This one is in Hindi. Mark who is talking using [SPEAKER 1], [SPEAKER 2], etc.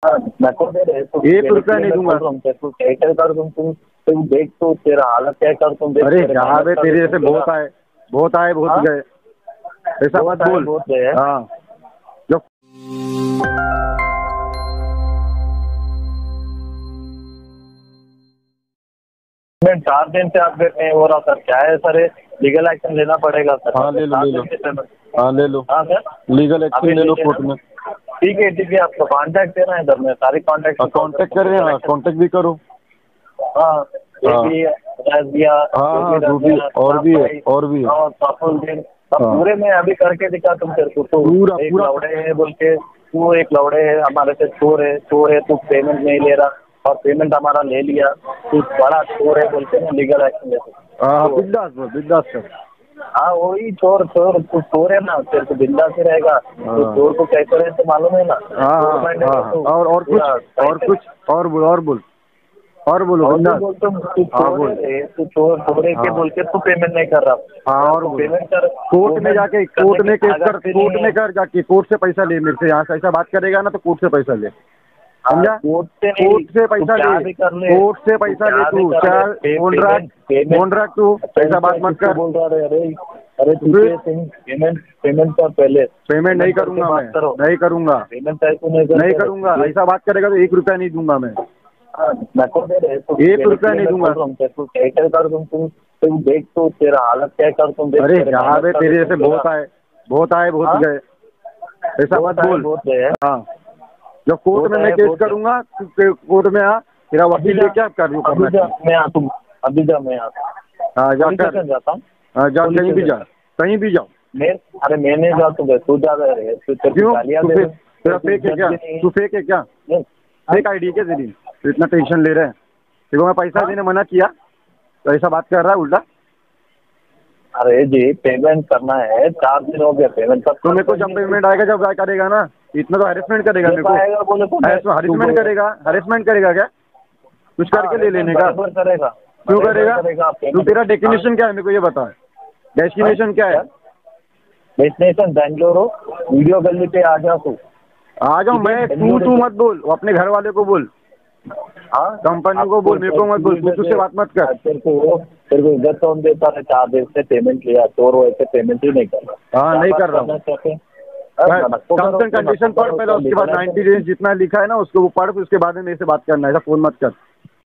[SPEAKER 1] नको दे रहे तो
[SPEAKER 2] 1 रुपया नहीं दूंगा।
[SPEAKER 1] कैसे कर तुम देख तो तेरा हालत क्या कर तुम देख।
[SPEAKER 2] अरे जहाँ पे तेरे जैसे बहुत आए, बहुत आए, बहुत गए, ऐसा मत बोल।
[SPEAKER 1] बहुत गए।
[SPEAKER 2] हाँ जो
[SPEAKER 1] मैं 4 दिन से अपडेट नहीं हो रहा सर, क्या है सर? लीगल एक्शन लेना पड़ेगा सर।
[SPEAKER 2] हाँ ले लो, ले लो। हाँ ले लो,
[SPEAKER 1] हाँ सर,
[SPEAKER 2] लीगल एक्शन ले लो कोर्ट में।
[SPEAKER 1] ठीक है आपको कांटेक्ट देना है इधर में, सारी कांटेक्ट
[SPEAKER 2] कांटेक्ट कर रहे हैं। हाँ कांटेक्ट भी करो।
[SPEAKER 1] हाँ
[SPEAKER 2] हाँ
[SPEAKER 1] दिया
[SPEAKER 2] हाँ, जो भी और भी है, और भी है।
[SPEAKER 1] पूरे में अभी करके दिखा तुम तेरे को। तो
[SPEAKER 2] पूरा
[SPEAKER 1] एक
[SPEAKER 2] पूरा
[SPEAKER 1] लौड़े है बोल के, तू एक लौड़े है हमारे से, चोर है तू, पेमेंट नहीं ले रहा और पेमेंट हमारा ले लिया, तू बड़ा चोर है बोल के ना लीगल एक्शन ले सकते।
[SPEAKER 2] हाँ बिंदास कर।
[SPEAKER 1] हाँ वही चोर तू चोर है ना, तेरे को बिंदास ही रहेगा। तो चोर को कैसे रहे तो मालूम है ना।
[SPEAKER 2] हाँ और कुछ और बोलो बिंदास।
[SPEAKER 1] तू चोर है के बोल के तू पेमेंट नहीं कर रहा।
[SPEAKER 2] हाँ और
[SPEAKER 1] पेमेंट कर,
[SPEAKER 2] कोर्ट में जाके, कोर्ट में केस कर, कोर्ट में कर जाके, कोर्ट से पैसा ले मेरे से। यहाँ से ऐसा बात करेगा ना तो कोर्ट से पैसा ले, समझा? कोर्ट से पैसा ले, कोर्ट से पैसा ले। तू क्या बोल रहा तू? ऐसा बात मत कर।
[SPEAKER 1] बोल रहा है अरे पेमेंट कर पहले।
[SPEAKER 2] पेमेंट नहीं करूंगा मैं, नहीं करूंगा,
[SPEAKER 1] पेमेंट
[SPEAKER 2] नहीं करूंगा। ऐसा बात करेगा तो 1 रुपया नहीं दूंगा मैं। 1 रुपया नहीं दूंगा।
[SPEAKER 1] कैसे कर तुम देख तो तेरा हालत क्या कर तुम देख।
[SPEAKER 2] अरे यहाँ पे तेरे जैसे बहुत आए, बहुत गए, ऐसा मत बोल। हाँ जब कोर्ट में मैं केस करूंगा, कोर्ट में आ, तेरा वकील लेके आप कर लूँ।
[SPEAKER 1] मैं आ, तुम अभी जा, मैं
[SPEAKER 2] हाँ जाकर
[SPEAKER 1] जाता हूँ।
[SPEAKER 2] हाँ जा, कहीं भी जा, कहीं भी जाओ।
[SPEAKER 1] अरे मैं नहीं जाता, तू जा रहे है।
[SPEAKER 2] क्यों? तेरा फेक है क्या? तू फेक है क्या? फेक आईडी है क्या तेरी? तो इतना टेंशन ले रहे हैं। देखो मैं पैसा देने मना किया तो ऐसा बात कर रहा है उल्टा।
[SPEAKER 1] अरे जी पेमेंट करना है, 4 दिन हो गया पेमेंट कर।
[SPEAKER 2] तो मेरे को जब पेमेंट आएगा जब क्या करेगा ना, इतना तो हरेसमेंट करेगा मेरे को। हरेसमेंट करेगा, हरेसमेंट करेगा क्या? कुछ करके ले लेने का
[SPEAKER 1] करेगा।
[SPEAKER 2] क्यों करेगा? तू तेरा डेस्टिनेशन क्या है मेरे को ये बता। डेस्टिनेशन क्या है?
[SPEAKER 1] डेस्टिनेशन बेंगलुरु, वीडियो गली पे आ जा तू।
[SPEAKER 2] आ जाओ मैं, तू मत बोल, अपने घर वाले को बोल।
[SPEAKER 1] हाँ
[SPEAKER 2] कंपनी को बोल, मेरे को मत बोल। तू से बात मत कर।
[SPEAKER 1] तेरे को इज्जत कौन देता है? 4 दिन से पेमेंट लिया, चोर वैसे पेमेंट ही नहीं कर रहा।
[SPEAKER 2] हाँ नहीं कर रहा हूँ। टर्म्स एंड कंडीशन पढ़ पहले, उसके बाद 90 डेज जितना लिखा है ना उसको वो पढ़, उसके बाद में मेरे से बात करना है। ऐसा फोन मत कर।